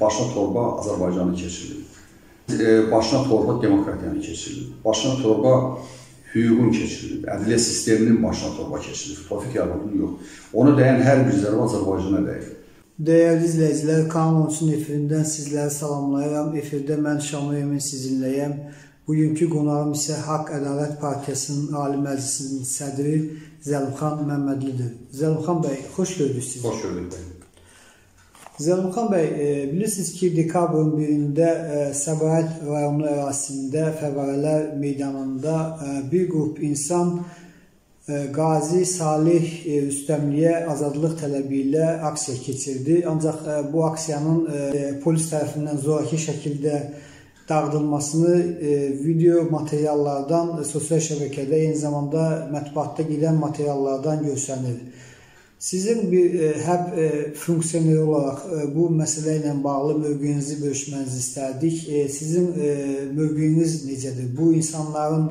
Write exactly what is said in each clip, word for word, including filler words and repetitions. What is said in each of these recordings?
başına torba Azərbaycanı keçirilib. E, başına torba demokratiyanı keçirilib. Başına torba hüququn keçirilib. Ədliyyə sisteminin başına torba keçirilib. Tofiq Yaqubun yox. Onu deyən hər bir zərb Azərbaycana deyil. Dəyərli izləyicilər, Kanal on üçün efirindən sizləri salamlayıram. Efirdə mən Şamil Emin sizinləyəm. Bugünkü qonağım isə Haqq Ədalət Partiyasının Ali Məclisinin sədri Zəlimxan Məmmədlidir. Zəlimxan bəy, xoş gördük sizi. Xoş gördük bəy. Zəlimxan bəy, bilirsiniz ki, dekabrın birində Səbaət rayonu ərazisində Fəvvarələr meydanında bir qrup insan Qazi Salih Rüstəmliyə azadlıq tələbi ilə aksiya keçirdi. Ancaq bu aksiyanın polis tərəfindən zoraki şəkildə dağıdılmasını video materiallardan, sosial şəbəkədə, eyni zamanda mətbuatda gedən materiallardan görsənir. Sizin bir həb funksioner olaraq bu məsələ ilə bağlı mövqeyinizi bölüşmənizi istərdik. Sizin mövqeyiniz necədir? Bu insanların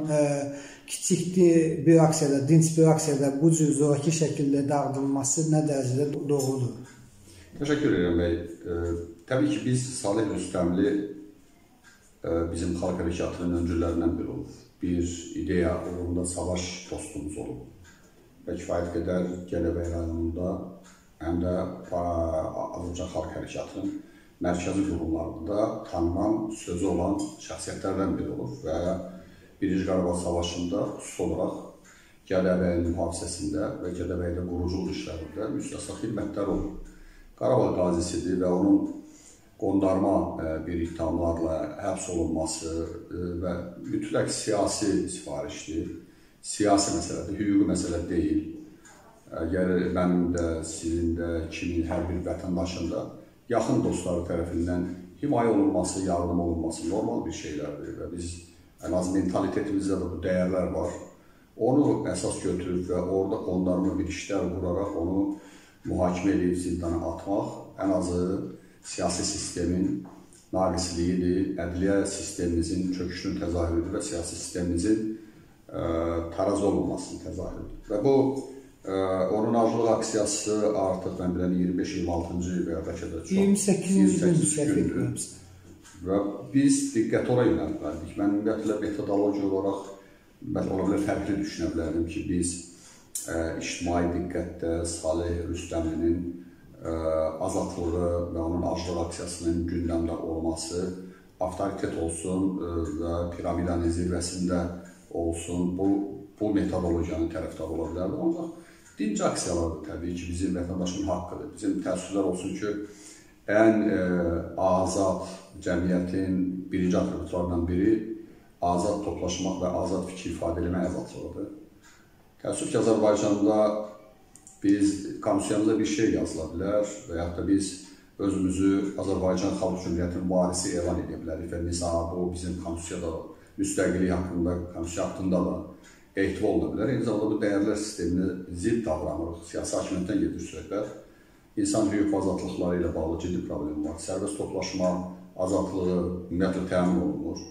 kiçik bir aksiyada, dinç bir aksiyada bu cür zoraki şəkildə dağıdılması nə dərəcədə doğrudur? Təşəkkür edirəm bəy. Təbii ki, biz Salih Rüstəmli bizim xalq hərəkatının öncülərindən biri olub. Bir ideya uğrunda savaş dostumuz olub. Və kifayət qədər Gədəbəy rayonunda, həm də Azərbaycan xalq hərəkatının mərkəzi qurumlarında tanınan, sözü olan şəxsiyyətlərdən biri olub və Birinci Qarabağ Savaşında xüsusi olaraq Gədəbəyin mühafizəsində və Gədəbəydə quruculuq işlərində müstəsna xidmətlər olub. Qarabağ qazisidir və onun qondarma bir ittihamlarla həbs olunması və mütləq siyasi sifarişdir. Siyasi məsələdir, hüquqi məsələ deyil. Əgər mənim də, sizin də, kimin, hər bir vətəndaşın da yaxın dostları tərəfindən himayə olunması, yardım olunması normal bir şeylərdir və biz ən az mentalitetimizdə də bu dəyərlər var. Onu əsas götürüb və orada qondarma bir işlər quraraq onu mühakimə edib zindana atmaq ən azı siyasi sistemin naqisliyidir, ədliyyə sistemimizin çöküşünün təzahürüdür və siyasi sistemimizin tarazı olunmasının təzahürüdür. Və bu onun aclıq aksiyası artıq mən bilən iyirmi beş iyirmi altıncı və ya bəlkə də çox iyirmi səkkizinci gündür. Və biz diqqət ora yönəltməliydik. Mən ümumiyyətlə metodoloji olaraq mən ola bilər fərqli düşünə bilərdim ki, biz ictimai diqqətdə Salih Rüstəmlinin azadlığı və onun aclıq aksiyasının gündəmdə olması avtoritet olsun və piramidanın zirvəsində olsun, bu, bu metodologiyanın tərəfdarı ola bilərdi. Ancaq dinc aksiyalardır təbii ki, bizim vətəndaşın haqqıdır. Bizim təəssüflər olsun ki, ən e, azad cəmiyyətin birinci atributlarından biri azad toplaşmaq və azad fikir ifadə eləmə azadlığıdır. Təəssüf ki, Azərbaycanda biz konstitusiyamızda bir şey yazıla bilər və yaxud da biz özümüzü Azərbaycan Xalq Cümhuriyyətinin varisi elan edə bilərik və nizam, bu bizim konstitusiyada müstəqillik haqqında, konstitusiya haqqında da ehtiva oluna bilər. Eyni zamanda bu dəyərlər sisteminə zidd davranırıq. Siyasi hakimiyyətdən gedir söhbət. İnsan hüquq azadlıqları ilə bağlı ciddi problem var. Sərbəst toplaşma azadlığı ümumiyyətlə təmin olunur.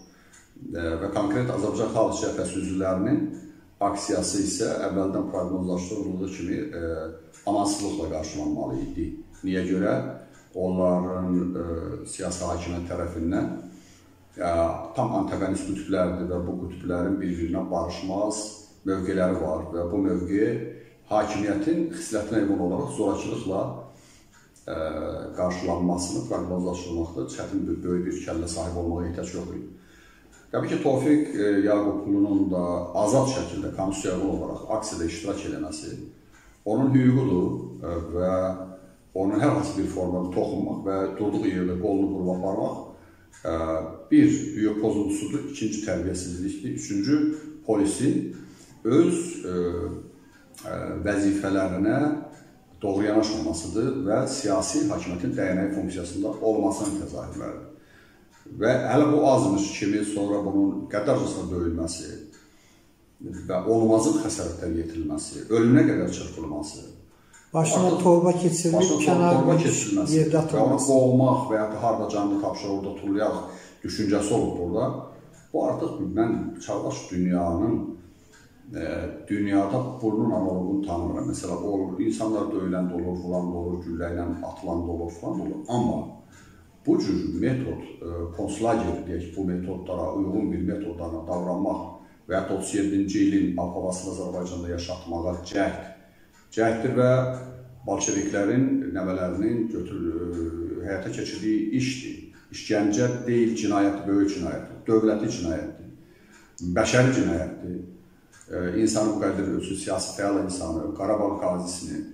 Və konkret Azərbaycan Xalq Cəbhəsi üzvlərinin aksiyası isə əvvəldən proqnozlaşdırıldığı kimi e, amansızlıqla qarşılanmalı idi. Niyə görə? Onların e, siyasi hakimiyyət tərəfindən e, tam antagonist qütblərdir və bu qütblərin bir-birinə barışmaz mövqeləri var və bu mövqe hakimiyyətin xislətinə uyğun olaraq zorakılıqla e, qarşılanmasını proqnozlaşdırmaqda çətin bir, böyük bir kəllə sahib olmağa ehtiyac yox idi. Təbii ki, Tofiq Yaqublu'nun da azad şəkildə, konstitusiyaya olaraq aksiyada iştirak eləməsi onun hüququdur və onun hər hansı bir formada toxunmaq və durduğu yerdə qolunu qurub aparmaq bir, hüquq pozuntusudur, ikinci tərbiyəsizlikdir, üçüncü polisin öz vəzifələrinə doğru yanaşmamasıdır və siyasi hakimiyyətin dəyənəyi funksiyasında olmasının təzahürləridir. Və hələ bu azmış kimi sonra bunun qəddarcasına döyülməsi və olmazın xəsarətlər yetirilməsi, ölümünə qədər çırpılması, başına torba keçirilib, kənarda yerdə atılması və onu boğmaq və ya harada canlı tapşır, orada tullayaq düşüncəsi olub burada. Bu artıq mən çağdaş dünyanın e, dünyada bunun analogunu tanımıram. Məsələ olur, insanlar döyülən də olur, vuran da olur, güllə ilə atılan da olur, falan da olur. Amma bu cür metod, konslager deyək, bu metodlara uyğun bir metodlarla davranmaq və ya otuz yeddinci ilin ab-havasını Azərbaycanda yaşatmağa cəhd, cəhddir və bolşeviklərin nəvələrinin götür, həyata keçirdiyi işdir. İşgəncə deyil, cinayətdir, böyük cinayətdir, dövləti cinayətdir, bəşəri cinayətdir. İnsanı bu qədər ölçü, siyasi fəal insanı, Qarabağ qazisini,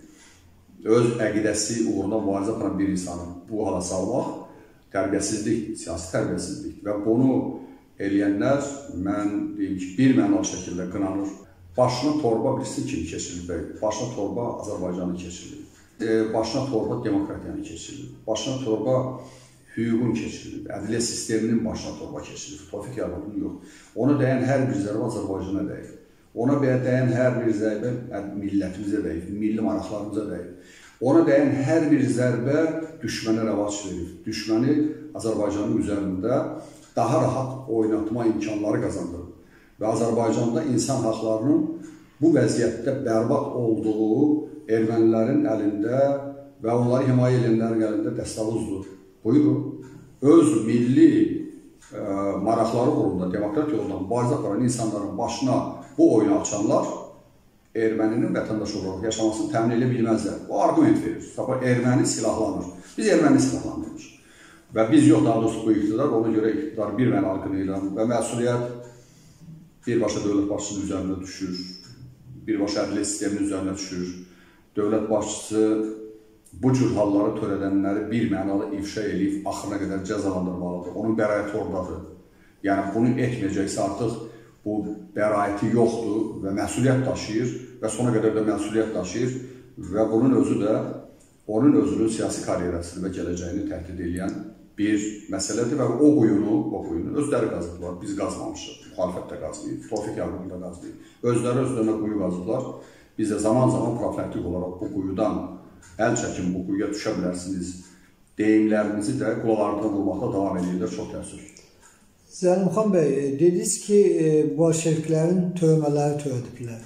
öz əqidəsi uğruna mübarizə aparan bir insanı bu hala salmaq tərbiyəsizlik, siyasi tərbiyəsizlik və bunu eləyənlər, mən deyim ki, bir mənalı şəkildə qınanır. Başına torba bilsin kimi keçirilir, başına torba Azərbaycanı keçirilir, e, başına torba demokratiyanı keçirilir, başına torba hüququn keçirilir, ədliyyə sisteminin başına torba keçirilir, Tofiq Yaqubun yox. Ona dəyən hər bir zərbə Azərbaycana dəyir. Ona dəyən hər bir zərbə millətimizə dəyir, milli maraqlarımıza dəyir. Ona dəyən hər bir zərbə düşmənə rəvac verir. Düşməni Azərbaycanın üzərində daha rahat oynatma imkanları qazandırır. Və Azərbaycanda insan haqlarının bu vəziyyətdə bərbad olduğu ermənilərin əlində və onları himayə edənlərin əlində dəstəvuzdur. Buyurun, öz milli e, maraqları uğrunda, demokrat yoldan mübarizə aparan insanların başına bu oyunu açanlar erməninin vətəndaş olaraq yaşamasını təmin edə bilməzlər. O argument verir. Sabah erməni silahlanır. Biz erməni silahlanırıq. Və biz yox, daha doğrusu bu iqtidar, ona görə iqtidar bir mənalı qınayıram və məsuliyyət birbaşa dövlət başçısının üzərində düşür, birbaşa ədliyyə sisteminin üzərində düşür. Dövlət başçısı bu cür halları törədənləri bir mənalı ifşa edib, axırına qədər cəzalandırmalıdır. Onun bəraəti oradadır. Yəni, bunu etməyəcəksə artıq bu bəraəti yoxdur və məsuliyyət daşıyır və sona qədər də məsuliyyət daşıyır və bunun özü də onun özünün siyasi karyerasını və gələcəyini təhdid edən bir məsələdir və o quyunu, o quyunu özləri qazıblar, biz qazmamışıq, müxalifət də qazmayıb, Tofiq Yaqubun da qazmayıb. Özləri özlərinə quyu qazıblar, biz də zaman-zaman profilaktik olaraq bu quyudan əl çəkin, bu quyuya düşə bilərsiniz deyimlərimizi də qulaqlarına vurmaqda davam edirlər, çox təəssüf. Zəlimxan bəy, dediniz ki, bolşeviklərin törəmələri törədiblər.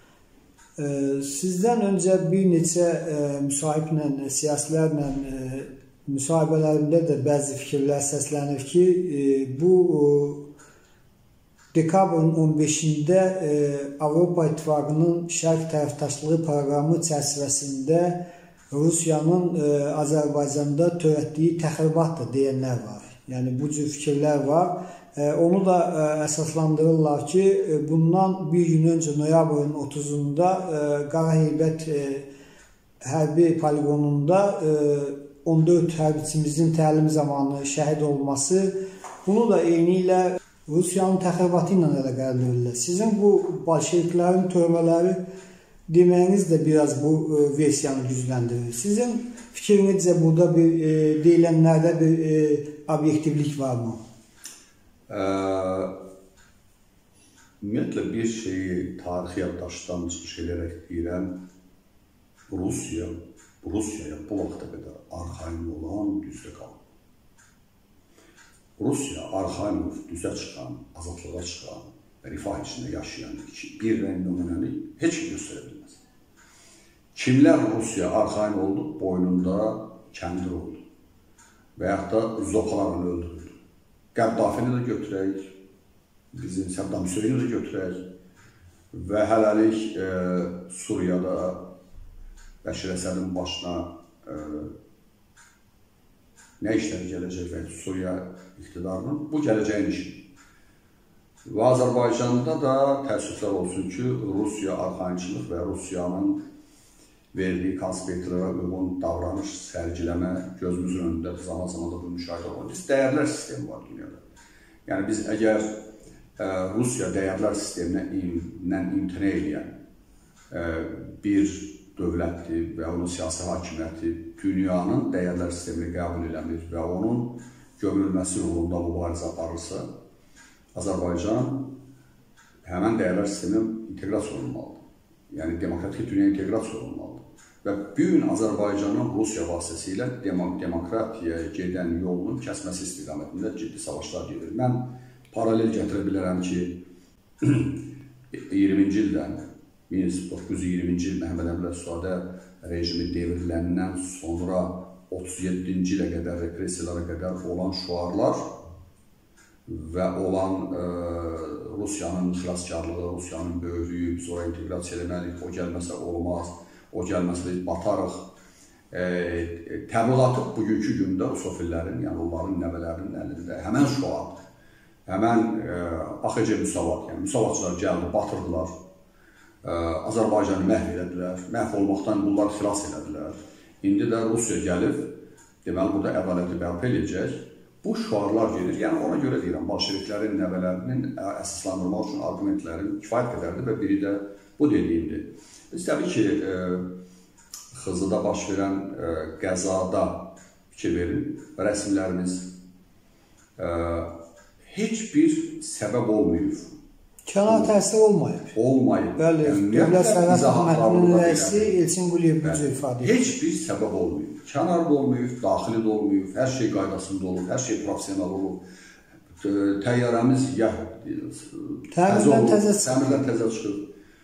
Sizdən öncə bir neçə müsahiblə, siyasilərlə müsahibələrində də bəzi fikirlər səslənir ki, bu dekabrın on beşində Avropa İttifaqının şərq tərəfdaşlığı proqramı çərçivəsində Rusiyanın Azərbaycanda törətdiyi təxribatdır deyənlər var. Yəni, bu cür fikirlər var. Onu da əsaslandırırlar ki, bundan bir gün öncə noyabrın otuzunda Qaraheybət hərbi poligonunda on dörd hərbiçimizin təlim zamanı şəhid olması, bunu da eyni ilə Rusiyanın təxribatı ilə əlaqələndirilir. Sizin bu bolşeviklərin törəmələri deməyiniz də biraz bu versiyanı gücləndirir. Sizin fikrinizcə burada bir deyilənlərdə bir obyektivlik varmı? Ümumiyyətlə bir şeyi tarixi yaddaşdan çıxış edərək deyirəm, Rusiya, Rusiyaya bu vaxta qədər arxain olan düzdə qalıb. Rusiya arxain düzə çıxan, azadlığa çıxan və rifah içində yaşayan bir rəng nümunəni heç kim göstərə bilməz. Kimlər Rusiya arxain oldu, boynunda kəndir oldu və yaxud da zopalarını öldürüldü. Qəddafini də götürək, bizim Səddam Hüseyni də götürək və hələlik e, Suriyada Bəşir Əsədin başına e, nə işlər gələcək və Suriya iqtidarının bu gələcəyin işi. Və Azərbaycanda da təəssüflər olsun ki, Rusiya arxainçılıq və Rusiyanın verdiyi konspektlərə uyğun davranış, sərgiləmə gözümüzün önündə zaman-zaman da bu müşahidə olunur. Biz dəyərlər sistemi var dünyada. Yəni biz əgər ə, Rusiya dəyərlər sistemindən imtina edən ə, bir dövlətdir və onun siyasi hakimiyyəti dünyanın dəyərlər sistemini qəbul eləmir və onun gömülməsi uğrunda mübarizə aparırsa, Azərbaycan həmən dəyərlər sisteminə inteqrasiya olunmalıdır. Yəni demokratik dünya inteqrasiya olunmalıdır. Və bu gün Azərbaycanın Rusiya vasitəsilə demokratiyaya gedən yolunun kəsməsi istiqamətində ciddi savaşlar gedir. Mən paralel gətirə bilərəm ki, iyirminci ildən, min doqquz yüz iyirminci il Məhəmməd Əmin Rəsuadə rejimi devriləndən sonra otuz yeddinci ilə qədər, repressiyalara qədər olan şüarlar və olan ə, Rusiyanın xilaskarlığı, Rusiyanın böyüklüyü, biz oraya inteqrasiya eləməliyik, o gəlməsə olmaz, o gəlməsə biz batarıq. E, təbliğatı bugünkü gündə Rusofillərin, yəni onların nəvələrinin əlində həmən şüar, həmən ə, A X C müsavat, yəni müsavatçılar gəldi, batırdılar, ə, Azərbaycanı məhv elədilər, məhv olmaqdan bunlar xilas elədilər. İndi də Rusiya gəlib, deməli, burada ədaləti bərpa edəcək. Bu şüarlar gedir, yəni ona görə deyirəm, bolşeviklərin nəvələrinin əsaslandırmaq üçün argumentlərin kifayət qədərdir və biri də bu dediyimdir. Biz təbii ki, ə, Xızıda baş verən ə, qəzada fikir verin, rəsmlərimiz ə, heç bir səbəb olmayıb. Kənar təsir olmayıb. Olmayıb. Bəli, Dövlət Sərhəd Xidmətinin rəisi Elçin Quliyev bu cür ifadə edir. Heç bir səbəb olmayıb. Kənar da olmayıb, daxili də olmayıb, hər şey qaydasında olub, hər şey profesional olub. Təyyarəmiz ya təmirdən təzə təmirdən təzə çıxıb.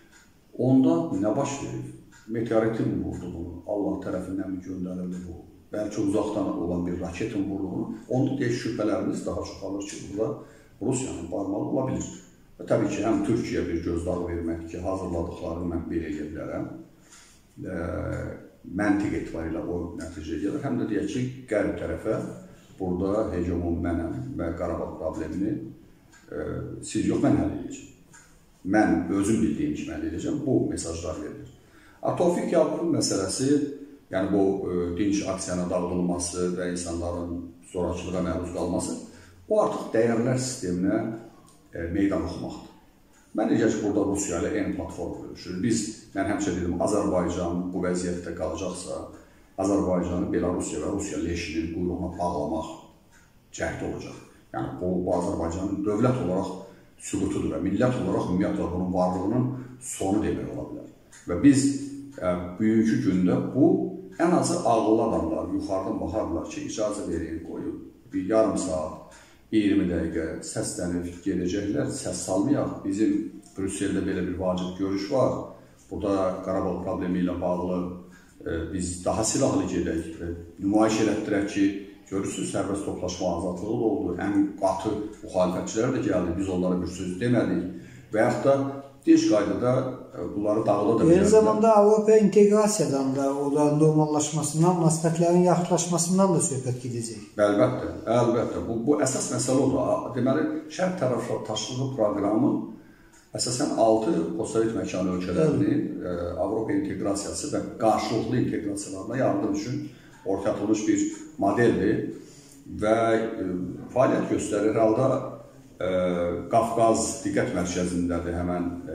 Onda nə baş verir? Meteoritin vurdu bunu, Allah tərəfindən mi göndərildi bu? Bəlkə uzaqdan olan bir raketin vurduğunu, onda deyək şübhələrimiz daha çoxalır ki, burada Rusiyanın barmağı ola bilir. Və təbii ki, həm Türkiyə bir gözdağı vermək ki, hazırladıqlarını mən belə edə bilərəm. E, məntiq etibarilə o nəticə gəlir. Həm də deyək ki, qərb tərəfə burada hegemon mənəm və Qarabağ problemini e, siz yox, mən həll edəcəm. Mən özüm bildiyim kimi həll edəcəm. Bu mesajlar verilir. Tofiq Yaqubun məsələsi, yəni bu e, dinç aksiyana dağıdılması və insanların zorakılığa məruz qalması, o artıq dəyərlər sisteminə e, meydan oxumaqdır. Mən necə ki, burada Rusiya ilə eyni platforma görüşür. Biz, mən həmişə dedim, Azərbaycan bu vəziyyətdə qalacaqsa, Azərbaycanı Belarusiya və Rusiya leşinin quyruğuna bağlamaq cəhdi olacaq. Yəni, bu, bu Azərbaycanın dövlət olaraq sübutudur və millət olaraq ümumiyyətlə bunun varlığının sonu demək ola bilər. Və biz e, bugünkü gündə bu, ən azı ağıllı adamlar yuxarıdan baxarlar ki, icazə verin, qoyub bir yarım saat, iyirmi dəqiqə səslənib gedəcəklər, səs salmayaq. Bizim Brüsseldə belə bir vacib görüş var. Burada Qarabağ problemi ilə bağlı e, biz daha silahlı gedək, e, nümayiş elətdirək ki, görürsünüz, sərbəst toplaşma azadlığı da oldu. Ən qatı müxalifətçilər də gəldi, biz onlara bir söz demədik. Və yaxud da dinç qaydada bunları dağıla da bilərlər. Eyni zamanda Avropa inteqrasiyadan da, onların normallaşmasından, münasibətlərin yaxınlaşmasından da söhbət gedəcək. Əlbəttə, əlbəttə. Bu, bu əsas məsələ odur. Deməli, şərq tərəfdaşlığı proqramı əsasən altı postsovet məkanı ölkələrinin e, Avropa inteqrasiyası və qarşılıqlı inteqrasiyalarına yardım üçün ortaya atılmış bir modeldir və e, fəaliyyət göstərir. Halda e, Qafqaz diqqət mərkəzindədir həmən e,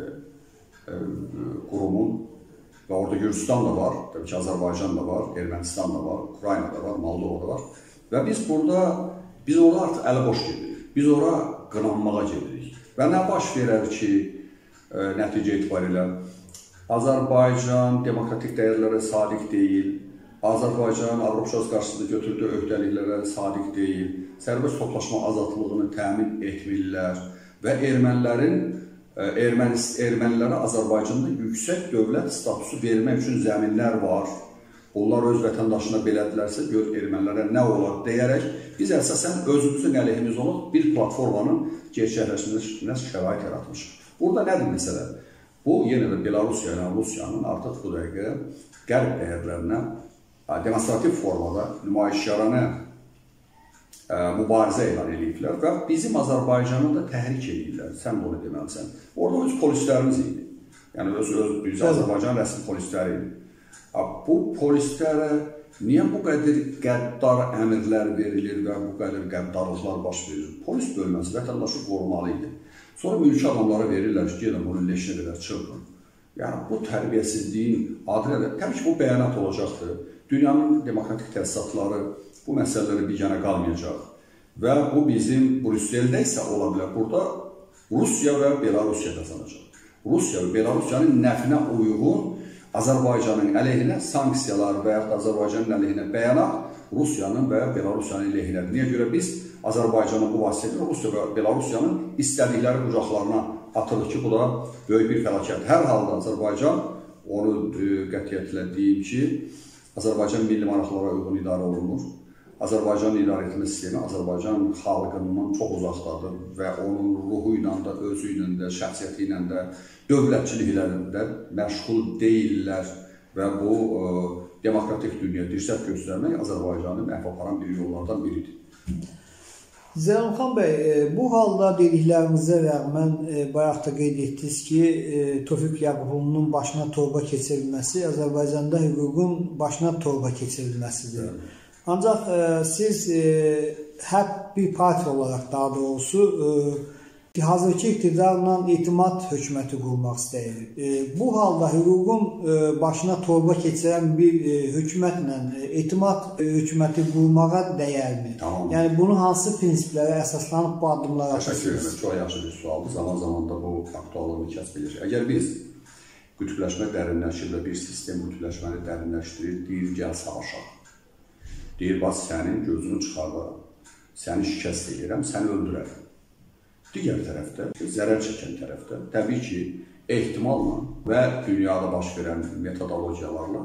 e, qurumun və orada Gürcistan da var, tabii ki Azərbaycan da var, Ermənistan da var, Ukrayna da var, Moldova da var və biz burada, biz orada artıq əli boş gedirik, biz ora qınanmağa gedirik. Və nə baş verər ki, e, nəticə etibarilə Azərbaycan demokratik dəyərlərə sadiq deyil, Azərbaycan Avropa qarşısında götürdüyü öhdəliklərə sadiq deyil, sərbəst toplaşma azadlığını təmin etmirlər və ermənilərin, e, ermənist, ermənilərə Azərbaycanda yüksək dövlət statusu vermək üçün zəminlər var. Onlar öz vətəndaşına belədilərsə, gör ermənilərə nə olar deyərək, biz əsasən özümüzün əleyhimiz olub bir platformanın gerçəkləşməsinə şərait yaratmışıq. Burada nədir məsələ? Bu, yenə də Belarusiya ilə Rusiyanın artıq bu dəqiqə qərb dəyərlərinə demonstrativ formada nümayişkarana mübarizə elan ediblər və bizim Azərbaycanı da təhrik edirlər. Sən də onu deməlisən. Orada öz polislərimiz idi. Yəni, öz, öz, biz Azərbaycan rəsmi polisləri idi. Bu polislərə niyə bu qədər qəddar əmrlər verilir və bu qədər qəddarlıqlar baş verir? Polis bölməsi vətəndaşı qorumalı idi. Sonra mülki adamlara verirlər ki, gəlin bunun leşinə qədər çırpın. Yəni, bu tərbiyəsizliyin adı nədir? Təbii ki, bu bəyanat olacaqdır. Dünyanın demokratik təsisatları bu məsələləri bir yana qalmayacaq. Və bu bizim Brüsseldə isə ola bilər. Burada Rusiya və Belarusiya qazanacaq. Rusiya və Belarusiyanın nəfinə uyğun Azərbaycanın əleyhinə sanksiyalar və yaxud Azərbaycanın əleyhinə bəyanat Rusiyanın və Belarusiyanın əleyhinədir. Niyə görə biz Azərbaycanı bu vasitədə Rusiya və Belarusiyanın istədikləri qucaqlarına atırıq ki, bu da böyük bir fəlakət. Hər halda Azərbaycan, onu qətiyyətlə deyim ki, Azərbaycan milli maraqlara uyğun idarə olunur. Azərbaycan idarə etmə sistemi Azərbaycan xalqından çox uzaqdadır və onun ruhu ilə də, özü ilə də, şəxsiyyəti ilə də, dövlətçiliklərində məşğul deyirlər və bu ə, demokratik dünya dirsət göstərmək Azərbaycanı məhv aparan bir yollardan biridir. Zəlimxan bəy, bu halda dediklərinizə rəğmən bayaq da qeyd etdiniz ki, Tofiq Yaqubulunun başına torba keçirilməsi Azərbaycanda hüququn başına torba keçirilməsidir. Evet. Ancaq siz hep bir parti olaraq daha doğrusu hazırki iktidarla etimad hökuməti qurmaq istəyir. Bu halda hüququn başına torba keçirən bir hökumətlə etimad hökuməti qurmağa dəyərmi? Tamam. Yəni bunu hansı prinsiplərə əsaslanıb bu addımlara atıyorsunuz? Təşəkkür ederim. Çox yaxşı bir sualdır. Zaman zaman da bu aktuallığını kəsb edir. Əgər biz qütbləşmə dərinləşir və bir sistem qütbləşməni dərinləşdirir, deyir gəl savaşaq. Deyir bax sənin gözünü çıxardaram, səni şikəst edirəm, səni öldürərəm. Digər tərəfdə, zərər çəkən tərəfdə, təbii ki, ehtimalla və dünyada baş verən metodologiyalarla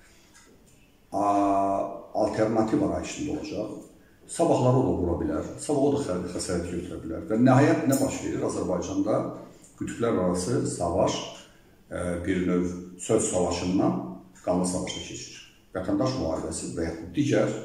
alternativ arayışında olacaq. Sabahları o da vura bilər, sabah o da xəsarət götürə bilər. Və nəhayət nə baş verir? Azərbaycanda qütblər arası savaş bir növ söz savaşından qanlı savaşa keçir. Vətəndaş müharibəsi və yaxud digər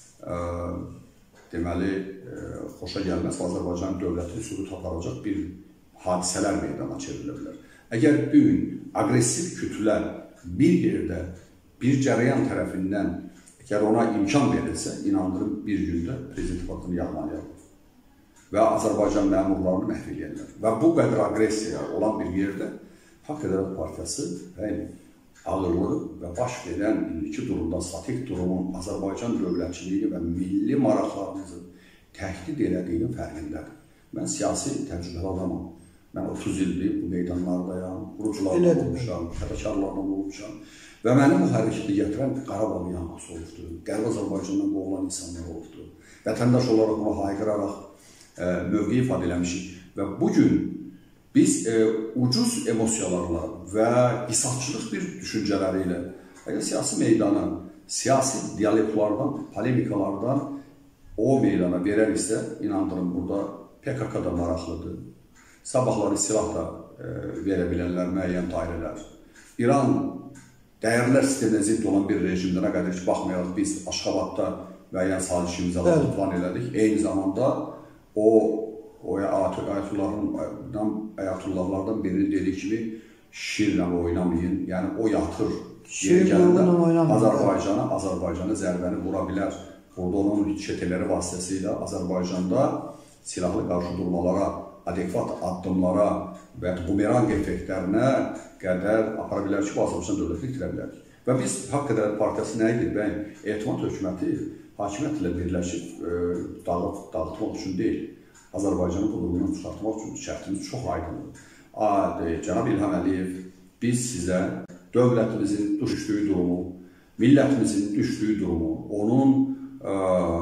deməli, xoşa gəlməz və Azərbaycan dövləti sübut aparacaq bir hadisələr meydana çevrilə bilər. Əgər bu gün aqressiv kütlələr bir yerdə, bir cərəyan tərəfindən, əgər ona imkan verilsə, inandırım bir gündə prezident vaxtını yağmalayarlar və Azərbaycan məmurlarını məhv edirlər. Və bu qədər aqressiya olan bir yerdə Haqq Ədalət Partiyası ağırlığı və baş verən indiki durumda, statik durumun Azərbaycan dövlətçiliyi və milli maraqlarımızı təhdid elədiyinin fərqindədir. Mən siyasi təcrübəli adamam. Mən otuz ildir bu meydanlardayam, quruculardan olmuşam, fədakarlardan olmuşam və mənim bu hərəkəti gətirən Qarabağ yanğısı olubdur, Qərb Azərbaycandan qovulan insanlar olubdur. Vətəndaş olaraq buna hayqıraraq e, mövqe ifadə eləmişik və bugün biz e, ucuz emosiyalarla və qisasçılıq bir düşüncələri ilə əgər siyasi meydanı, siyasi diyaloglardan, polemikalardan o meydana verər isə, inandırım burada P K K da maraqlıdır. Sabahları silah da e, verə bilərlər müəyyən dairələr. İran dəyərlər sisteminə zidd olan bir rejimlərə qədər ki, baxmayaraq biz Aşxabadda müəyyən saziş imzalarını plan elədik. Eyni zamanda o O ayatullahlardan birini dediği kimi şirlə oynamayın. Yəni o yatır. Yeri gələndə Azərbaycana, Azərbaycana zərbəni vura bilər. Burada onun çetələri vasitəsilə Azərbaycanda silahlı qarşı durmalara, adekvat addımlara və bumerang effektlərinə qədər apara bilər ki, bu Azərbaycan dövləti itirə bilər. Və biz Haqq Ədalət Partiyası nə edir? Bəy, etimad hökuməti hakimiyyətlə birləşib dağıtmaq üçün deyil. Azərbaycanın bu durumundan çıxartmaq üçün şərtimiz çox aydındır. Cənab İlham Əliyev, biz sizə dövlətimizin düşdüyü durumu, millətimizin düşdüyü durumu, onun ə,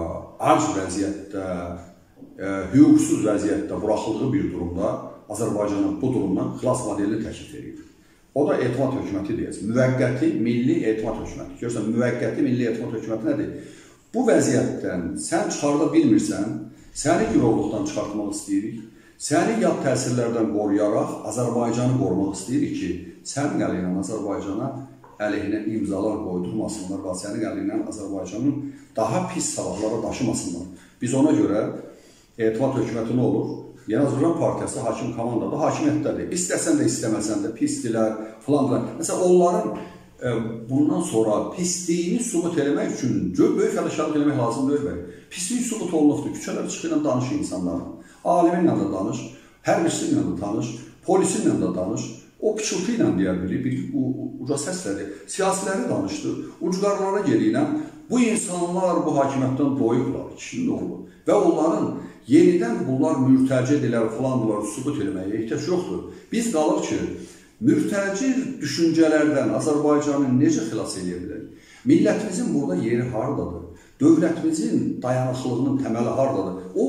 ac vəziyyətdə, ə, hüquqsuz vəziyyətdə buraxıldığı bir durumda Azərbaycanın bu durumdan xilas modelini təklif edir. O da etimad hökuməti deyəcək. Müvəqqəti milli etimad hökuməti. Görürsən, müvəqqəti milli etimad hökuməti nədir? Bu vəziyyətdən sən çıxarda bilmirsən, səni girovluqdan çıxartmaq istəyirik, səni yad təsirlərdən qoruyaraq Azərbaycanı qorumaq istəyirik ki, sənin əli ilə Azərbaycana əleyhinə imzalar qoydurmasınlar və sənin əli ilə Azərbaycanın daha pis sabahlara daşımasınlar. Biz ona görə etimad hökuməti nə olur? Yeni Azərbaycan Partiyası hakim komandada hakimiyyətdədir. İstəsən də istəməsən də pisdilər, filandırlar. Məsələn, onların bundan sonra pisliyini subut eləmək üçün böyük fədakarlıq eləmək lazım deyil. Pislik subut olunubdur. Küçələrə çıxıyla danış insanlarla. Aliminlə də danış, hərbiçiliklə də danış, polisinlə də danış. O pıçıltı ilə deyə bilir, bir uca səslədir. Siyasiləri danışdır, ucqarlara geliylə bu insanlar bu hakimiyyətdən doyublar, ikisinin oğlu. Və onların yenidən bunlar mürtəcədirlər, falandılar, subut eləməyə ehtiyac yoxdur. Biz qalır ki, mürtəcil düşüncələrdən Azərbaycanı necə xilas edə bilər? Millətimizin burada yeri haradadır? Dövlətimizin dayanıqlığının təməli haradadır? O,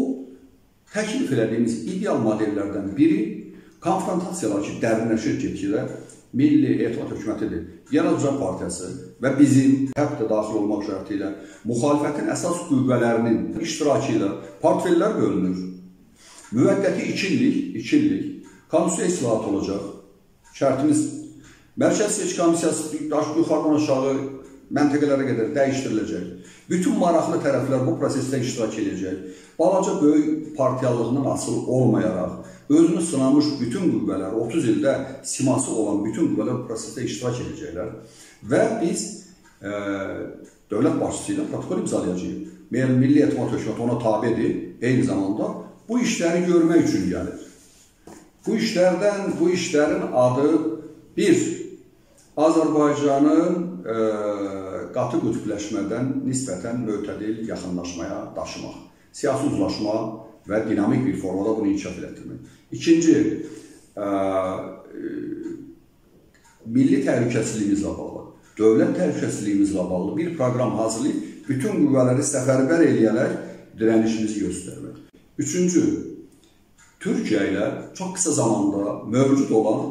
təklif elədiyimiz ideal modellərdən biri konfrontasiyalar ki, dərinləşir, keçirə, Milli Etimad Hökumətidir, Genel Düzən Partiyası və bizim hətta daxil olmaq şərti ilə müxalifətin əsas qüvvələrinin iştirakı ilə portfellər bölünür. Müvəqqəti iki illik, iki illik konstitusiya islahatı olacaq. Şərtimiz Mərkəzi Seçki Komissiyası yuxarıdan aşağı məntəqələrə qədər dəyişdiriləcək. Bütün maraqlı tərəflər bu prosesdə iştirak edəcək. Balaca böyük partiyalığından asılı olmayaraq, özünü sınamış bütün qüvvələr, otuz ildə siması olan bütün qüvvələr bu prosesdə iştirak edəcəklər. Və biz e, dövlət başçısı ilə protokol imzalayacağıq. Məgər Milli Etimad Hökuməti ona tabedir, eyni zamanda bu işləri görmək üçün gəlir. Bu işlərdən, bu işlərin adı bir, Azərbaycanın e, qatı qütbləşmədən nisbətən mötədil yaxınlaşmaya daşımaq, siyasi uzlaşma və dinamik bir formada bunu inkişaf etdirmək. İkinci, e, milli təhlükəsizliyimizlə bağlı, dövlət təhlükəsizliyimizlə bağlı bir proqram hazırlayıb, bütün qüvvələri səfərbər eləyərək dirənişimizi göstərmək. Üçüncü, Türkiyə ilə çox qısa zamanda mövcud olan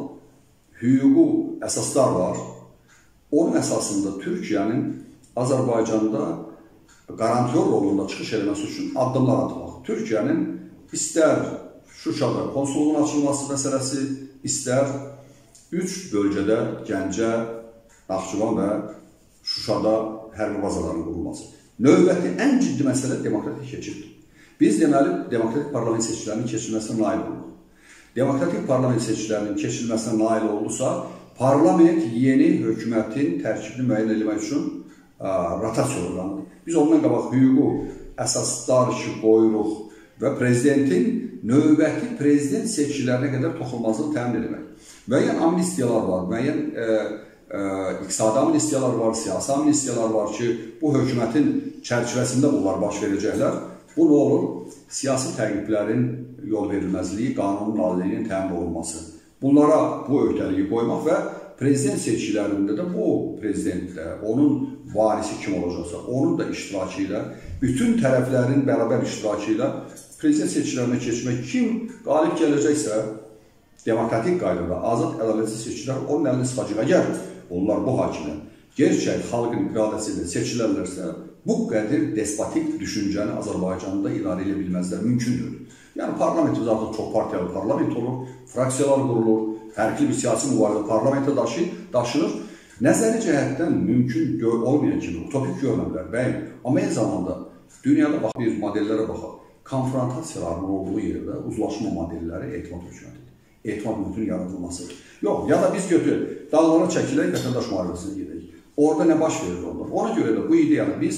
hüquqi əsaslar var. Onun əsasında Türkiyənin Azərbaycanda qarantyor rolunda çıxış eləməsi üçün addımlar atmaq. Türkiyənin istər Şuşada konsulluğun açılması məsələsi, istər üç bölgədə Gəncə, Naxçıvan və Şuşada hərbi bazaların qurulması. Növbəti ən ciddi məsələ demokratik keçiddir. Biz deməli, demokratik parlament seçkilərinin keçirilməsinə nail olduq. Demokratik parlament seçkilərinin keçirilməsinə nail oldusa, parlament yeni hökumətin tərkibini müəyyən etmək üçün rotasiya orqanıdır. Biz ondan qabaq hüququ əsaslar ki qoyuruq və prezidentin növbəti prezident seçkilərinə qədər toxunulmazlığını təmin etmək. Müəyyən amnistiyalar var, müəyyən e, e, iqtisadi amnistiyalar var, siyasi amnistiyalar var ki, bu hökumətin çərçivəsində bunlar baş verəcəklər. Bu nə olur? Siyasi təqiblərin yol verilməzliyi, qanunun adiliyinin təmin olunması. Bunlara bu öhdəliyi qoymaq və prezident seçkilərində də bu prezidentdə, onun varisi kim olacaqsa, onun da iştirakı ilə, bütün tərəflərin bərabər iştirakı ilə prezident seçkilərinə keçmək, kim qalib gələcəksə, demokratik qaydada, azad ədalətli seçkilər onun əlini sıxacaq. Əgər onlar bu hakimə gerçək xalqın iradəsi ilə seçilərlərsə, bu qədir despotik düşüncəni Azərbaycanda idarə edə bilməzlər, mümkündür. Yəni, parlamentimiz artıq çox partiyalı parlament olur, fraksiyalar qurulur, fərqli bir siyasi mübarizə parlamentə daşınır. Nəzəri cəhətdən mümkün olmayan kimi, utopik görməklər, bəyim. Amma eyni zamanda dünyada bax, bir modellərə baxaq. Konfrontasiyaların olduğu yerdə uzlaşma modelləri etimad hökumətidir. Etimad mühitinin yaradılmasıdır. Yox, ya da biz götürək, dağlara çəkilək, vətəndaş müharibəsinə gedək. Orada nə baş verir orada? Ona görə də bu ideyanı biz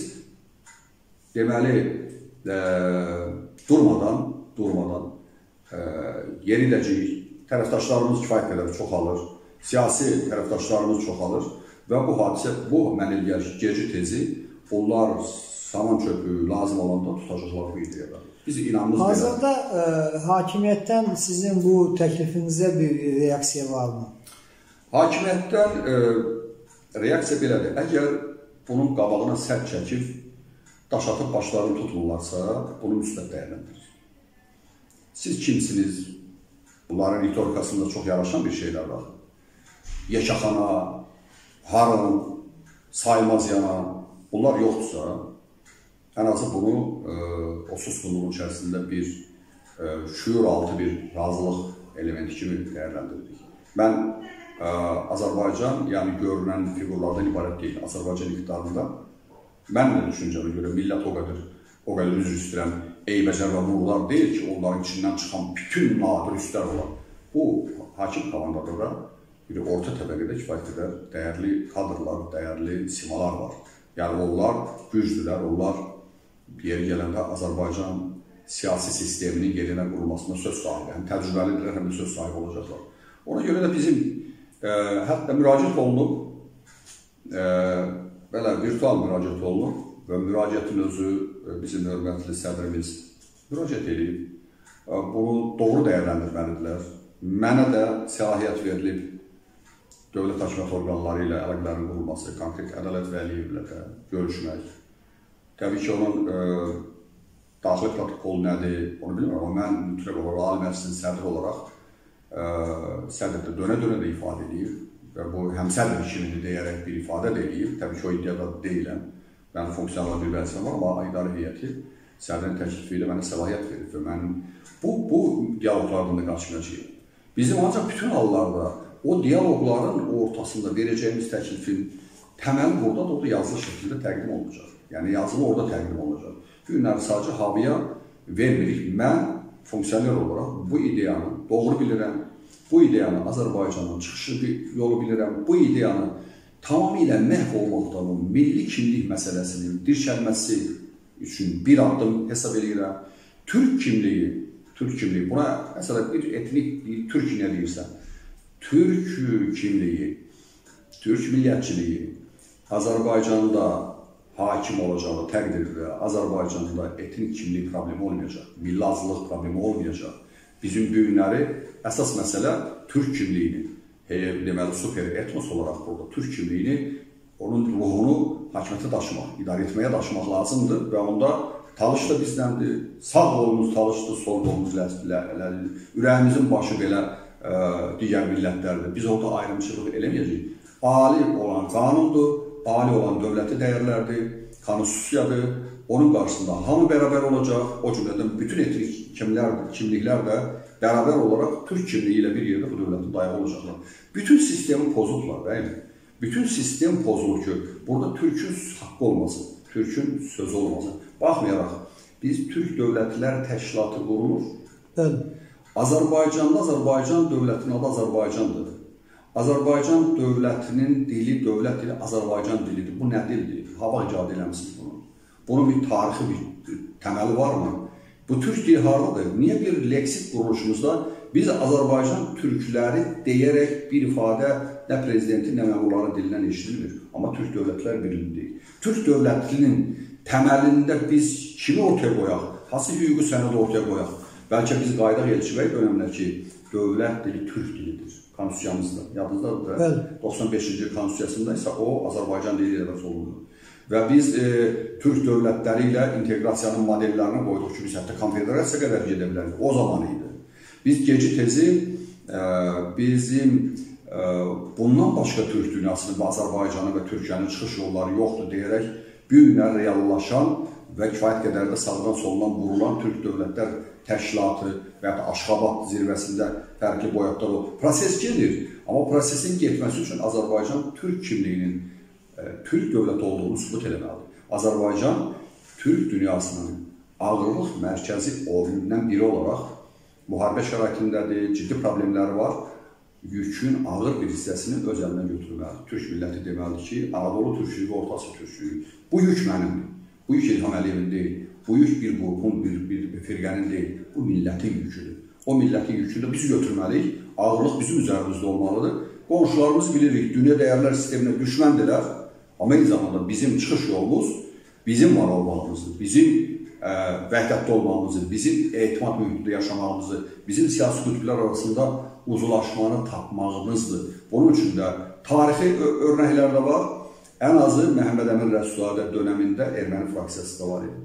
deməli e, durmadan, durmadan e, yeridəcəyik. Tərəfdaşlarımız kifayət qədər çoxalır, siyasi tərəfdaşlarımız çoxalır və bu hadisə, bu mən eləyər ki, geci tezi onlar saman çöpü lazım olanda tutacaqlar bu ideyada. Biz inanımız belə. Hazırda e, hakimiyyətdən sizin bu təklifinizə bir reaksiya varmı? Hakimiyyətdən e, reaksiya belədir. Əgər bunun qabağına sərt çəkib, daş atıb başlarını tutmurlarsa, bunu müsbət dəyərləndirir. Siz kimsiniz? Bunların ritorikasında çox yaraşan bir şeylər var. Yekaxana, harın, saymaz yana, bunlar yoxdursa, ən azı bunu e, o susqunluğun içərisində bir e, şüur altı bir razılıq elementi kimi dəyərləndirdik. Mən e, Azərbaycan, yəni görünən figurlardan ibarət deyil, Azərbaycan iqtidarında mən də düşüncəmə görə millət o qədər, o qədər üzr istəyirəm, eybəcər və nurlar deyil ki, onların içindən çıxan bütün nadir üstlər olan. Bu, hakim komandada bir orta təbəqədə kifayət qədər dəyərli kadrlar, dəyərli simalar var. Yəni, onlar güclülər, onlar yeri gələndə Azərbaycan siyasi sisteminin yerinə qurulmasında söz sahibi, həm təcrübəlidirlər, həm də söz sahibi olacaqlar. Ona görə də bizim e, hətta müraciət olunub, e, belə virtual müraciət olunub və müraciətin özü e, bizim hörmətli sədrimiz müraciət edib. E, bunu doğru dəyərləndirməlidirlər. Mənə də səlahiyyət verilib dövlət hakimiyyət orqanları ilə əlaqələrin qurulması, konkret Ədalət Vəliyevlə də görüşmək. Təbii ki, onun e, daxili protokolu nədir, onu bilmirəm, amma mən mütləq olaraq Ali Məclisin sədri olaraq e, sədrdə dönə-dönə də ifadə edib. və bu həmsədr kimidir deyərək bir ifadə də eləyib. Təbii ki, o iddiada deyiləm. Mən funksional bir vəzifəm var, amma idarə heyəti sədrin təklifi ilə mənə səlahiyyət verir və mən bu, bu diyaloglardan da qaçmayacağım. Bizim ancaq bütün hallarda o diyalogların ortasında verəcəyimiz təklifin təməli burada da o da yazılı şəkildə təqdim olunacaq. Yəni yazılı orada təqdim olunacaq. Bu günləri sadəcə havaya vermirik. Mən funksioner olaraq bu ideyanı doğru bilirəm. Bu ideyanı Azərbaycanın çıxışı yolu bilirəm. Bu ideyanı tamamilə məhv olmaqdan o milli kimlik məsələsinin dirçəlməsi üçün bir addım hesab edirəm. Türk kimliyi, Türk kimliyi, buna məsələn bir etnik, Türk nə deyirsən, Türk kimliyi, Türk milliyyətçiliyi Azərbaycanda hakim olacağı təqdirdə Azərbaycanda etnik kimlik problemi olmayacaq, milli azlıq problemi olmayacaq. Bizim bu günləri əsas məsələ Türk kimliyini, deməli super etnos olaraq burada Türk kimliyini, onun ruhunu hakimiyyətə daşımaq, idarə etməyə daşımaq lazımdır və onda talış da bizdəndir, sağ qolumuz talışdır, sol qolumuz ləzbilərdir, ürəyimizin başı belə ə, digər millətlərdir. Biz orada ayrımçılıq eləməyəcəyik. Ali olan qanundur, ali olan dövləti dəyərlərdir, konstitusiyadır, onun qarşısında hamı bərabər olacaq, o cümlədən bütün etnik kimliklər də bərabər olaraq Türk kimliyi ilə bir yerdə bu dövlətin dayağı olacaqlar. Bütün sistemi pozublar, bəyəm. Bütün sistem pozulur ki, burada Türkün haqqı olmasın, Türkün sözü olmasın. Baxmayaraq, biz Türk Dövlətlər Təşkilatı qurulur. Bəli. Azərbaycanda Azərbaycan dövlətinin adı Azərbaycandır. Azərbaycan dövlətinin dili, dövlət dili Azərbaycan dilidir. Bu nə dildir? Hava icad eləmişsiniz bunu. Bunun bir tarixi bir təməli varmı? Bu Türk dili haradadır? Niyə bir leksik quruluşumuzda biz Azərbaycan türkləri deyərək bir ifadə nə prezidentin, nə məmurların dilindən eşidilir. Amma Türk Dövlətlər Birliyi deyil. Türk dövlətinin təməlində biz kimi ortaya qoyaq? Hansı hüquqi sənədi ortaya qoyaq? Bəlkə biz qaydaq elçibəy dönəmlər ki, dövlət dili Türk dilidir. Konstitusiyamızda. Yadınızdadır da doxsan beşinci konstitusiyasında isə o Azərbaycan dili ilə vəz olunur. Və biz e, Türk dövlətləri ilə inteqrasiyanın modellərini qoyduq ki, biz hətta konfederasiya qədər gedə bilərik. O zaman idi. Biz geci tezi e, bizim e, bundan başqa Türk dünyasını və Azərbaycanı və Türkiyənin çıxış yolları yoxdur deyərək bir günə reallaşan və kifayət qədər də sağdan soldan vurulan Türk Dövlətlər Təşkilatı və ya Aşxabad zirvəsində fərqli boyatlar o. Proses gedir, amma prosesin getməsi üçün Azərbaycan Türk kimliyinin e, Türk dövləti olduğunu sübut eləməlidir. Azərbaycan Türk dünyasının ağırlıq mərkəzi oyunundan biri olaraq müharibə şəraitindədir, ciddi problemləri var. Yükün ağır bir hissəsini öz əlindən götürməlidir. Türk milləti deməlidir ki, Anadolu Türkçülüyü və Orta Asiya Türkçülüyü. Bu yük mənimdir. Bu yük İlham Əliyevin deyil. Bu yük bir qrupun, bir, bir firqənin deyil. Bu millətin yüküdür. O millətin yükünü biz götürməliyik. Ağırlıq bizim üzərimizdə olmalıdır. Qonşularımız bilirik, dünya dəyərlər sisteminə düşməndirlər. Amma eyni zamanda bizim çıxış yolumuz bizim var olmağımızdır. Bizim ə, vəhdətdə olmağımızdır. Bizim etimad mühitində yaşamağımızdır. Bizim siyasi qütblər arasında uzulaşmanı tapmağımızdır. Bunun üçün də tarixi örnəklər də var. Ən azı Məhəmməd Əmin Rəsuladə dönəmində erməni fraksiyası da var idi.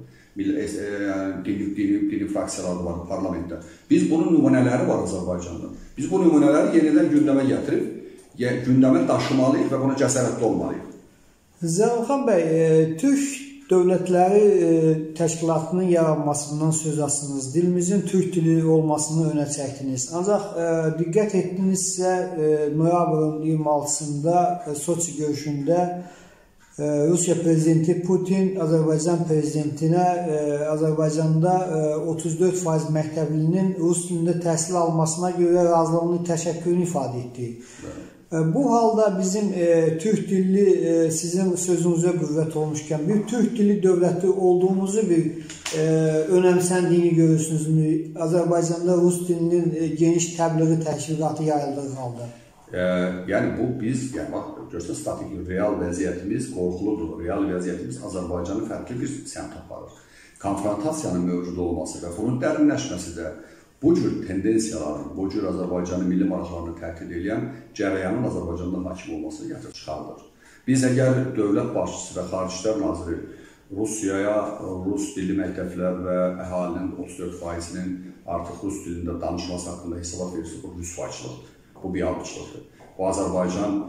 Dini, dini, dini fraksiyaları var parlamentdə. Biz bunun nümunələri var Azərbaycanda. Biz bu nümunələri yenidən gündəmə gətirib, gündəmə daşımalıyıq və buna cəsarətli olmalıyıq. Zəlimxan bəy, e, Türk Dövlətləri e, Təşkilatının yaranmasından söz açdınız. Dilimizin Türk dili olmasını önə çəkdiniz. Ancaq e, diqqət etdinizsə e, noyabrın iyirmi altısında e, Soçi görüşündə e, Rusiya prezidenti Putin Azərbaycan prezidentinə e, Azərbaycanda e, otuz dörd faiz məktəblinin rus dilində təhsil almasına görə razılığını, təşəkkürünü ifadə etdi. Evet. Bu halda bizim e, Türk dilli, e, sizin sözünüzə qüvvət olmuşkən, bir Türk dilli dövləti olduğumuzu bir e, önəmsəndiyini görürsünüz. Azərbaycanda Rus dilinin e, geniş təbliği təşkilatı yayıldığı halda. E, yəni bu biz, yəni bax, görsən statik, real vəziyyətimiz qorxuludur. Real vəziyyətimiz Azərbaycanı fərqli bir səmt aparır. Konfrontasiyanın mövcud olması və bunun dərinləşməsi də bu cür tendensiyaların, bu cür Azərbaycanın milli maraqlarını təhdid edən cərəyanın Azərbaycanda hakim olması gətirib çıxardır. Biz əgər dövlət başçısı və Xarici İşlər Naziri Rusiyaya Rus dilli məktəblər və əhalinin otuz dörd faizinin artıq Rus dilində danışması haqqında hesabat verirsə, bu rüsvayçılıqdır, bu biabırçılıqdır. Bu Azərbaycan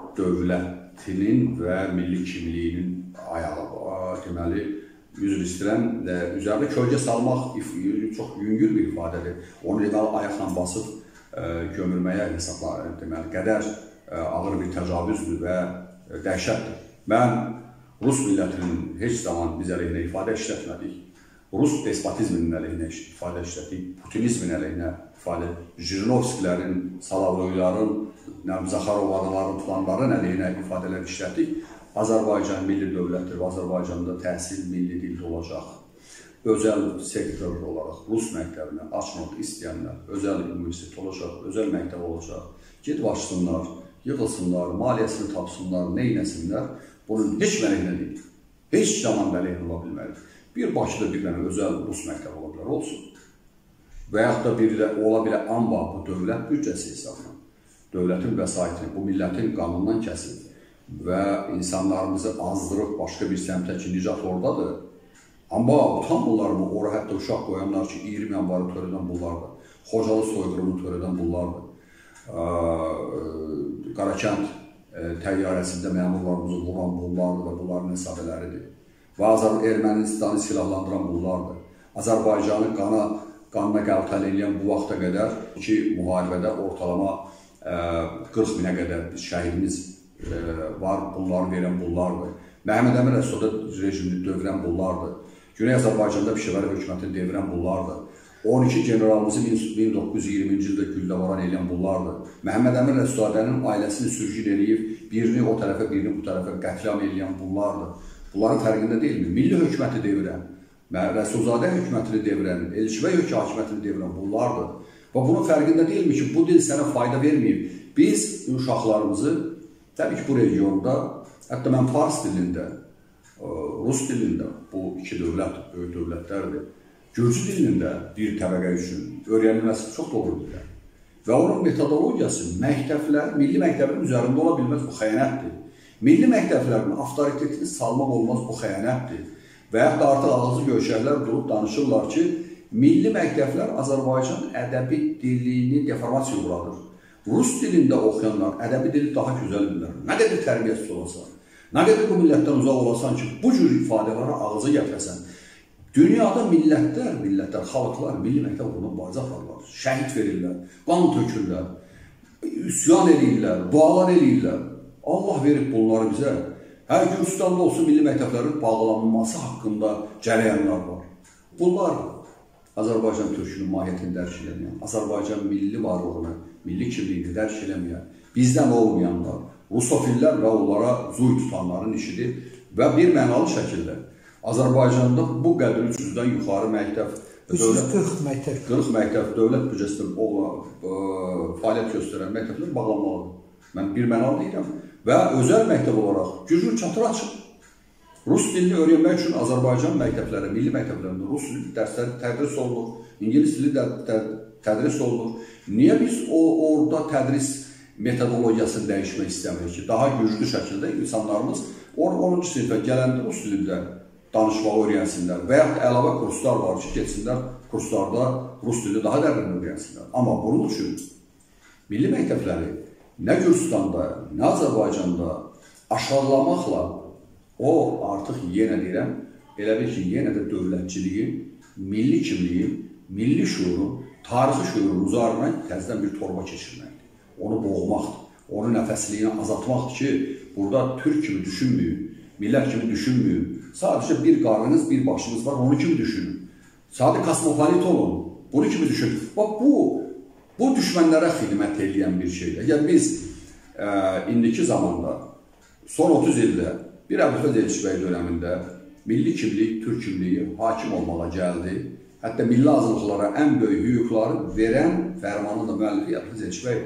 dövlətinin və milli kimliyinin ayağı, deməli, üzr istəyirəm, üzərində kölgə salmaq çox yüngül bir ifadədir. Onu deməli, ayaqla basıb gömürməyə hesablar, deməli, qədər ağır bir təcavüzdür və dəhşətdir. Mən Rus millətinin heç zaman biz əleyhinə ifadə işlətmədik. Rus despotizminin əleyhinə ifadə işlətdik. Putinizmin əleyhinə ifadə, Jirinovskilərin, Salavroyların, Zaxarovaların, tutanların əleyhinə ifadələr işlətdik. Azərbaycan milli dövlətdir və Azərbaycanda təhsil milli dildə olacaq. Özəl sektor olaraq Rus məktəbini açmaq istəyənlər, özəl universitet olacaq, özəl məktəb olacaq. Ged başsınlar, yığılsınlar, maliyyəsini tapsınlar, neynəsinlər. Bunun heç əleyhinə deyil. Heç zaman əleyhinə ola bilməlidir. Bir Bakıda bir dənə özəl Rus məktəbi ola bilər, olsun. Və yaxud da bir də ola bilər, amma bu dövlət büdcəsi hesabına, dövlətin vəsaitini, bu millətin qanundan kəsilir və insanlarımızı azdırıb başqa bir səmtə ki, nicat oradadır. Amma utanmırlar mı? Ora hətta uşaq qoyanlar ki, iyirmi yanvarı törədən bunlardır. Xocalı soyqırımını törədən bunlardır. Qarakənd təyyarəsində məmurlarımızı vuran bunlardır və bunların hesabələridir. Və Ermənistanı silahlandıran bunlardır. Azərbaycanı qana, qanına qəltəl edən bu vaxta qədər ki, müharibədə ortalama qırx minə qədər şəhidimiz var, bunları verən bunlardır. Məhəmməd Əmin Rəsulda rejimini dövrən bunlardır. Güney Azərbaycanda Pişəvəri hökumətini devirən bunlardır. on iki generalımızı min doqquz yüz iyirminci ildə güllavaran edən bunlardır. Məhəmməd Əmin Rəsulzadənin ailəsini sürgün eləyib, birini o tərəfə, birini bu tərəfə qətliam eləyən bunlardır. Bunların fərqində deyilmi? Milli hökuməti devirən, Rəsulzadə hökumətini devirən, Elçibəy hakimiyyətini devirən bunlardır. Və bunun fərqində deyilmi ki, bu dil sənə fayda verməyib. Biz uşaqlarımızı, təbii ki, bu regionda, hətta mən Fars dilində, Rus dilində, bu iki dövlət, böyük dövlətlərdir, Gürcü dilində bir təbəqə üçün öyrənilməsi çox doğrudur. Və onun metodologiyası məktəblər, milli məktəbin üzərində ola bilməz, bu xəyanətdir. Milli məktəblərin avtoritetini salmaq olmaz, bu xəyanətdir. Və yaxud da artıq ağzı görüşərlər durub danışırlar ki, milli məktəblər Azərbaycan ədəbi dilini deformasiya uğradır. Rus dilində oxuyanlar ədəbi dili daha gözəl bilirlər. Nə qədər tərbiyəsiz olasan, nə qədər bu millətdən uzaq olasan ki, bu cür ifadələrə ağzı gətirəsən. Dünyada millətlər, millətlər, xalqlar, milli məktəb uğruna mübarizə aparırlar, şəhid verirlər, qan tökürlər, üsyan eləyirlər, dualar eləyirlər. Allah verib bunları bizə. Hər Gürcüstanda olsun milli məktəblərin bağlanması haqqında cərəyanlar var. Bunlar Azərbaycan türkünün mahiyyətini dərk eləməyən, Azərbaycan milli varlığını, milli kimliyini dərk eləməyən, bizdən olmayanlar, rusofillər və onlara zuy tutanların işidir və bir mənalı şəkildə Azərbaycanda bu qədər üç yüzdən yuxarı məktəb, üç yüz qırx məktəb, qırx məktəb dövlət büdcəsində fəaliyyət göstərən məktəblər bağlanmalıdır. Mən bir mənalı deyirəm və özəl məktəb olaraq güclü çatır açıq. Rus dilini öyrənmək üçün Azərbaycan məktəbləri, milli məktəblərində Rus dili dərsləri tədris olunur, İngilis dili tədris olunur. Niyə biz orada tədris metodologiyasını dəyişmək istəmirik ki, daha güclü şəkildə insanlarımız onuncu sinifə gələndə Rus dilində danışmağı öyrənsinlər və yaxud əlavə kurslar var ki, geçsinlər kurslarda Rus dili daha dərin öyrənsinlər. Amma bunun üçün milli məktəbləri nə Gürcüstanda, nə Azərbaycanda aşağılamaqla o artıq yenə deyirəm, elə bil ki, yenə də dövlətçiliyin, milli kimliyin, milli şuurun, tarixi şuurun uzarına təzdən bir torba keçirməkdir. Onu boğmaqdır, onu nəfəsliyini azaltmaqdır ki, burada türk kimi düşünmüyün, millət kimi düşünmüyün. Sadəcə bir qarnınız, bir başınız var, onu kimi düşünün. Sadəcə kosmopolit olun, bunu kimi düşünün. Bax, bu, bu düşmənlərə xidmət edən bir şeydir. Yəni, biz e, indiki zamanda, son otuz ildə, bir Əbülfəz Elçibəy dönəmində milli kimlik, türk kimliyi hakim olmağa gəldi. Hətta milli azlıqlara ən böyük hüquqları verən fərmanın da müəllifi Əbülfəz Elçibəy.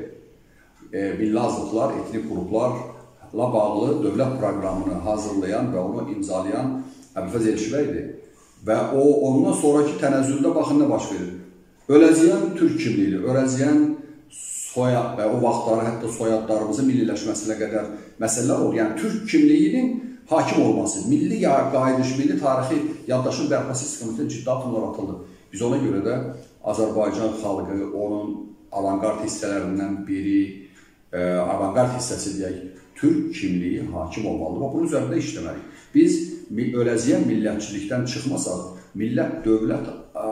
E, milli azlıqlar, etnik qruplarla bağlı dövlət proqramını hazırlayan və onu imzalayan Əbülfəz Elçibəydir. Və o, ondan sonraki tənəzzüldə baxın nə baş verir. Öləziyən türk kimliyi, öləziyən soyad və o vaxtları hətta soyadlarımızın milliləşməsinə qədər məsələlər olur. Yəni, türk kimliyinin hakim olması, milli qayıdış, milli tarixi yaddaşın bərpası istiqamətində ciddi addımlar atıldı. Biz ona görə də Azərbaycan xalqı, onun avangard hissələrindən biri, avangard hissəsi deyək, türk kimliyi hakim olmalıdır və bunun üzərində işləməliyik. Biz öləziyən millətçilikdən çıxmasaq, millət dövlət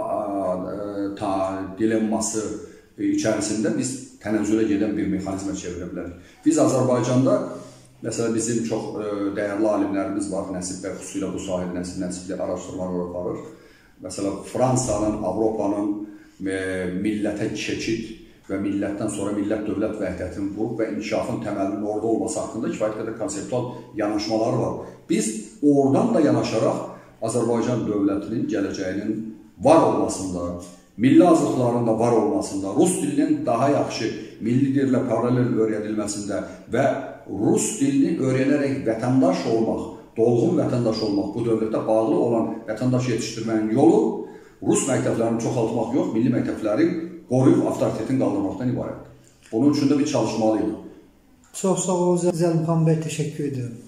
dilemması içərisində biz tənəzzülə gedən bir mexanizmə çevirə bilərik. Biz Azərbaycanda, məsələn, bizim çox dəyərli alimlərimiz var, Nəsib bəy xüsusilə bu sahədə Nəsib Nəsibli araşdırmalar aparır. Məsələn, Fransanın, Avropanın millətə keçid və millətdən sonra millət dövlət vəhdətinin qurub və inkişafın təməlinin orada olması haqqında kifayət qədər konseptual yanaşmaları var. Biz oradan da yanaşaraq Azərbaycan dövlətinin gələcəyinin var olmasında, milli azlıqların da var olmasında, rus dilinin daha yaxşı milli dillə paralel öyrədilməsində və rus dilini öyrənərək vətəndaş olmaq, dolğun vətəndaş olmaq, bu dövlətə bağlı olan vətəndaş yetişdirmənin yolu rus məktəblərini çoxaltmaq yox, milli məktəbləri qoruyub avtoritetin qaldırmaqdan ibarətdir. Bunun üçün də bir çalışmalıyıq. Çox sağ olun Zəlimxan bəy, təşəkkür edirəm.